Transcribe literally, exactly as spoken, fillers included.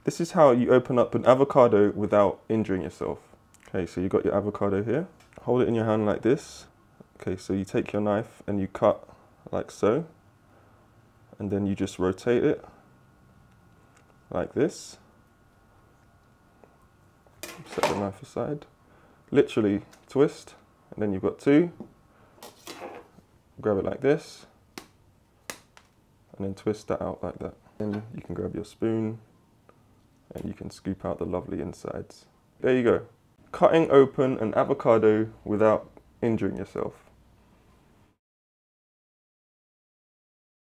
This is how you open up an avocado without injuring yourself. Okay, so you got your avocado here. Hold it in your hand like this. Okay, so you take your knife and you cut like so. And then you just rotate it like this. Set the knife aside. Literally twist, and then you've got two. Grab it like this, and then twist that out like that. Then you can grab your spoon, and you can scoop out the lovely insides. There you go. Cutting open an avocado without injuring yourself.